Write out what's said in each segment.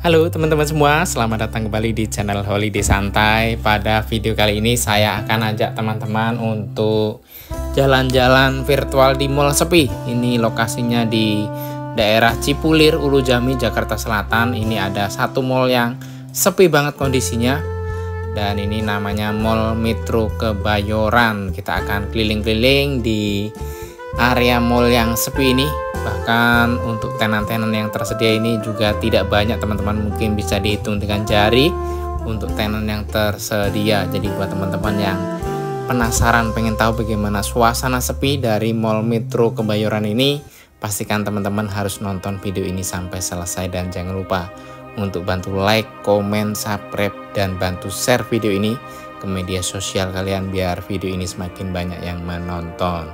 Halo teman-teman semua, selamat datang kembali di channel Holiday Santai. Pada video kali ini saya akan ajak teman-teman untuk jalan-jalan virtual di mall sepi. Ini lokasinya di daerah Cipulir, Ulu Jami, Jakarta Selatan. Ini ada satu mall yang sepi banget kondisinya. Dan ini namanya Mall Metro Kebayoran. Kita akan keliling-keliling di area mall yang sepi ini. Bahkan untuk tenan-tenan yang tersedia ini juga tidak banyak teman-teman, mungkin bisa dihitung dengan jari untuk tenan yang tersedia. Jadi buat teman-teman yang penasaran pengen tahu bagaimana suasana sepi dari Mall Metro Kebayoran ini, pastikan teman-teman harus nonton video ini sampai selesai. Dan jangan lupa untuk bantu like, komen, subscribe, dan bantu share video ini ke media sosial kalian biar video ini semakin banyak yang menonton.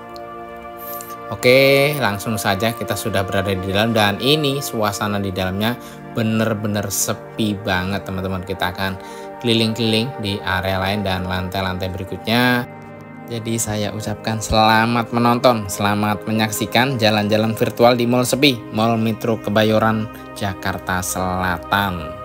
Oke, langsung saja kita sudah berada di dalam, dan ini suasana di dalamnya bener-bener sepi banget teman-teman. Kita akan keliling-keliling di area lain dan lantai-lantai berikutnya. Jadi saya ucapkan selamat menonton, selamat menyaksikan jalan-jalan virtual di mall sepi, Mall Metro Kebayoran, Jakarta Selatan.